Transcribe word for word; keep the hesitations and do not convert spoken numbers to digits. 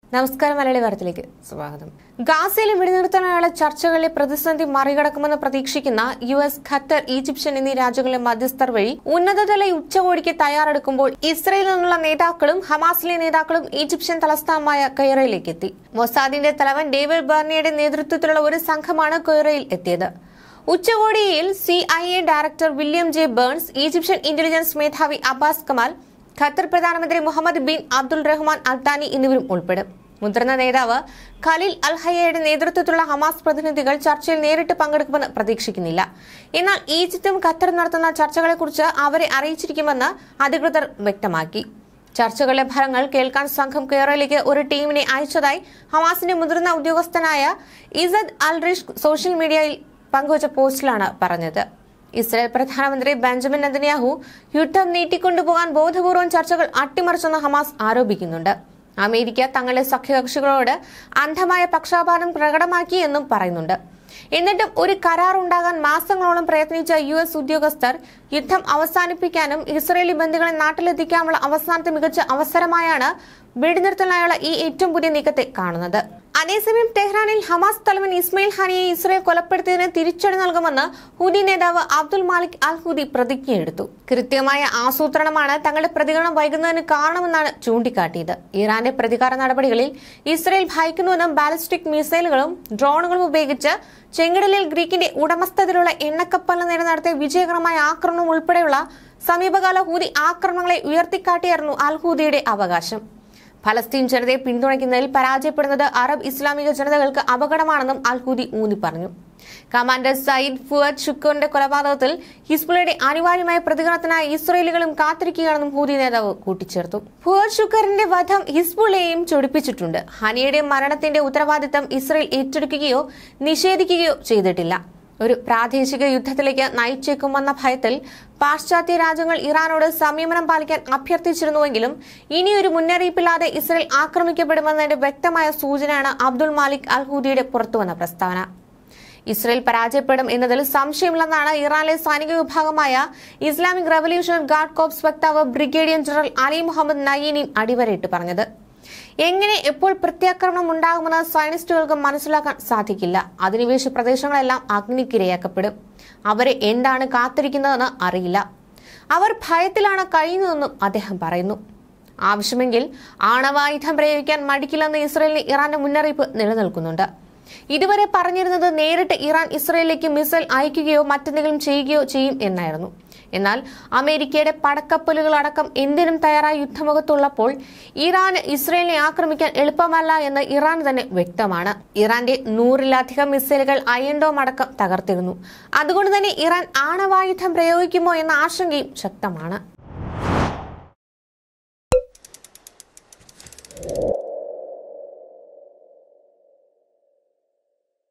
നമസ്കാരം. മലയാളി വാർത്തയിലേക്ക് സ്വാഗതം. ഗാസയിലെ വെടിനിർത്തലിനുള്ള ചർച്ചകളിലെ പ്രതിസന്ധി മറികടക്കുമെന്ന് പ്രതീക്ഷിക്കുന്ന യു എസ്, ഖത്തർ, ഈജിപ്ഷ്യൻ എന്നീ രാജ്യങ്ങളിലെ മധ്യസ്ഥർ വഴി ഉന്നതതല ഉച്ചകോടിക്ക് തയ്യാറെടുക്കുമ്പോൾ ഇസ്രയേലിൽ നിന്നുള്ള നേതാക്കളും ഹമാസിലെ നേതാക്കളും ഈജിപ്ഷ്യൻ തലസ്ഥാനമായ കൈറോയിലേക്ക് എത്തി. മൊസാദിന്റെ തലവൻ ഡേവിഡ് ബർണിയുടെ നേതൃത്വത്തിലുള്ള ഒരു സംഘമാണ് കൈറോയിൽ എത്തിയത്. ഉച്ചകോടിയിൽ C I A director William J Burns, Egyptian intelligence മേധാവി അബ്ബാസ് കമാൽ, ഖത്തർ പ്രധാനമന്ത്രി Mohammed bin Abdul Rahman Al Thani എന്നിവരും ഉൾപ്പെടും. മുതിർന്ന നേതാവ് ഖലീൽ അൽ ഹയ്യയുടെ നേതൃത്വത്തിലുള്ള ഹമാസ് പ്രതിനിധികൾ ചർച്ചയിൽ നേരിട്ട് പങ്കെടുക്കുമെന്ന് പ്രതീക്ഷിക്കുന്നില്ല. എന്നാൽ ഈജിപ്തും ഖത്തറും നടത്തുന്ന ചർച്ചകളെക്കുറിച്ച് അവരെ അറിയിച്ചിരിക്കുമെന്ന് അധികൃതർ വ്യക്തമാക്കി. ചർച്ചകളിലെ ഫലങ്ങൾ കേൾക്കാൻ സംഘം കെയ്റോയിലേക്ക് ഒരു ടീമിനെ അയച്ചതായി ഹമാസിന്റെ മുതിർന്ന ഉദ്യോഗസ്ഥനായ ഇസദ് അൽ റിഷ് സോഷ്യൽ മീഡിയയിൽ പങ്കുവച്ച പോസ്റ്റിലാണ് പറഞ്ഞത്. ഇസ്രായേൽ പ്രധാനമന്ത്രി ബെഞ്ചമിൻ നെതന്യാഹു യുദ്ധം നീട്ടിക്കൊണ്ടുപോകാൻ ബോധപൂർവം ചർച്ചകൾ അട്ടിമറിച്ചെന്ന് ഹമാസ് ആരോപിക്കുന്നുണ്ട്. അമേരിക്ക തങ്ങളുടെ സഖ്യകക്ഷികളോട് അന്ധമായ പക്ഷപാതം പ്രകടമാക്കി എന്നും പറയുന്നുണ്ട്. എന്നിട്ടും ഒരു കരാർ ഉണ്ടാകാൻ മാസങ്ങളോളം പ്രയത്നിച്ച യു എസ് ഉദ്യോഗസ്ഥർ യുദ്ധം അവസാനിപ്പിക്കാനും ഇസ്രായേലി ബന്ദികളെ നാട്ടിലെത്തിക്കാനുള്ള അവസാനത്തെ മികച്ച അവസരമായാണ് വെടിനിർത്തലിനായുള്ള ഈ ഏറ്റവും പുതിയ നീക്കത്തെ കാണുന്നത്. അതേസമയം ടെഹ്റാനിൽ ഹമാസ് തലവൻ ഇസ്മായിൽ ഹാനിയെ ഇസ്രായേൽ കൊലപ്പെടുത്തിയതിന് തിരിച്ചടി നൽകുമെന്ന് ഹൂതി നേതാവ് അബ്ദുൽ മാലിക് അൽ ഹൂതി പ്രതിജ്ഞയെടുത്തു. കൃത്യമായ ആസൂത്രണമാണ് തങ്ങളുടെ പ്രതികരണം വൈകുന്നതിന് കാരണമെന്നാണ് ചൂണ്ടിക്കാട്ടിയത്. ഇറാന്റെ പ്രതികാര നടപടികളിൽ ഇസ്രായേൽ ഭയക്കുന്നുവെന്നും ബാലിസ്റ്റിക് മിസൈലുകളും ഡ്രോണുകളും ഉപയോഗിച്ച് ചെങ്കടലിൽ ഗ്രീക്കിന്റെ ഉടമസ്ഥതയിലുള്ള എണ്ണക്കപ്പലിന് നേരെ നടത്തിയ വിജയകരമായ ആക്രമണം ഉൾപ്പെടെയുള്ള സമീപകാല ഹൂതി ആക്രമണങ്ങളെ ഉയർത്തിക്കാട്ടിയായിരുന്നു അൽ ഹൂദിയുടെ അവകാശം. ഫലസ്തീൻ ജനതയെ പിന്തുണയ്ക്കുന്നതിൽ പരാജയപ്പെടുന്നത് അറബ് ഇസ്ലാമിക ജനതകൾക്ക് അപകടമാണെന്നും അൽ ഹൂദി ഊന്നി പറഞ്ഞു. കമാൻഡർ സയ്യിദ് ഫുഅദ് ഷുക്കൂറിന്റെ കൊലപാതകത്തിൽ ഹിസ്ബുള്ളയുടെ അനിവാര്യമായ പ്രതികരണത്തിനായി ഇസ്രായേലികളും കാത്തിരിക്കുകയാണെന്നും ഹൂദി നേതാവ് കൂട്ടിച്ചേർത്തു. ഫുഅദ് ഷുക്കൂറിന്റെ വധം ഹിസ്ബുള്ളയെയും ചൊടിപ്പിച്ചിട്ടുണ്ട്. ഹനിയുടെ മരണത്തിന്റെ ഉത്തരവാദിത്തം ഇസ്രായേൽ ഏറ്റെടുക്കുകയോ നിഷേധിക്കുകയോ ചെയ്തിട്ടില്ല. ഒരു പ്രാദേശിക യുദ്ധത്തിലേക്ക് നയിച്ചേക്കുമെന്ന ഭയത്തിൽ പാശ്ചാത്യ രാജ്യങ്ങൾ ഇറാനോട് സംയമനം പാലിക്കാൻ അഭ്യർത്ഥിച്ചിരുന്നുവെങ്കിലും ഇനിയൊരു മുന്നറിയിപ്പില്ലാതെ ഇസ്രായേൽ ആക്രമിക്കപ്പെടുമെന്നതിന്റെ വ്യക്തമായ സൂചനയാണ് അബ്ദുൾ മാലിക് അൽ ഹൂദിയുടെ പുറത്തുവന്ന പ്രസ്താവന. ഇസ്രായേൽ പരാജയപ്പെടും എന്നതിൽ സംശയമില്ലെന്നാണ് ഇറാനിലെ സൈനിക വിഭാഗമായ ഇസ്ലാമിക് റവല്യൂഷണറി ഗാർഡ് കോർപ്സ് വക്താവ് brigadier general Ali Mohammad Naeini അടിവരയിട്ട് പറഞ്ഞത്. എങ്ങനെ എപ്പോൾ പ്രത്യാക്രമണം ഉണ്ടാകുമെന്ന് സയനിസ്റ്റുകൾക്ക് മനസ്സിലാക്കാൻ സാധിക്കില്ല. അധിനിവേശ പ്രദേശങ്ങളെല്ലാം അഗ്നിക്കിരയാക്കപ്പെടും. അവരെ എന്താണ് കാത്തിരിക്കുന്നതെന്ന് അറിയില്ല. അവർ ഭയത്തിലാണ് കഴിയുന്നതെന്നും അദ്ദേഹം പറയുന്നു. ആവശ്യമെങ്കിൽ ആണവായുധം പ്രയോഗിക്കാൻ മടിക്കില്ലെന്ന് ഇസ്രായേലിന് ഇറാന്റെ മുന്നറിയിപ്പ് നിലനിൽക്കുന്നുണ്ട്. ഇതുവരെ പറഞ്ഞിരുന്നത് നേരിട്ട് ഇറാൻ ഇസ്രായേലിലേക്ക് മിസൈൽ അയക്കുകയോ മറ്റെന്തെങ്കിലും ചെയ്യുകയോ ചെയ്യും എന്നായിരുന്നു. എന്നാൽ അമേരിക്കയുടെ പടക്കപ്പലുകളടക്കം എന്തിനും തയ്യാറായ യുദ്ധമുഖത്തുള്ളപ്പോൾ ഇറാന് ഇസ്രായേലിനെ ആക്രമിക്കാൻ എളുപ്പമല്ല എന്ന് ഇറാൻ തന്നെ വ്യക്തമാണ്. ഇറാന്റെ നൂറിലധികം മിസൈലുകൾ അയൺ ഡോം അടക്കം തകർത്തിരുന്നു. അതുകൊണ്ട് തന്നെ ഇറാൻ ആണവായുധം പ്രയോഗിക്കുമോ എന്ന ആശങ്കയും ശക്തമാണ്.